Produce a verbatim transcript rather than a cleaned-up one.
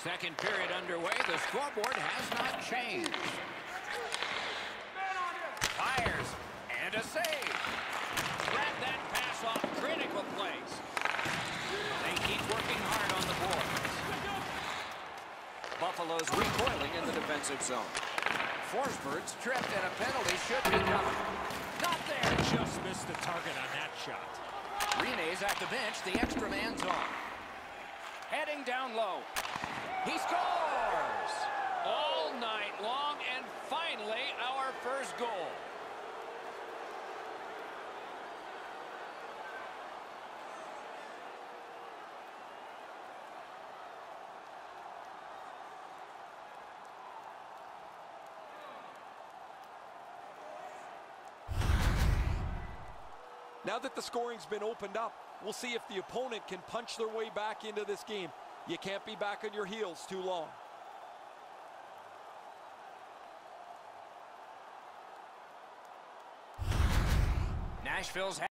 Second period underway. The scoreboard has not changed. Fires and a save. Grab that pass off critical place. They keep working hard on the boards. Buffalo's recoiling in the defensive zone. Forsberg's tripped and a penalty should be coming. Not there. Just missed the target on that shot. Rene's at the bench. The extra man's on. Heading down low. He scores! All night long, and finally our first goal. Now that the scoring's been opened up, we'll see if the opponent can punch their way back into this game. You can't be back on your heels too long. Nashville's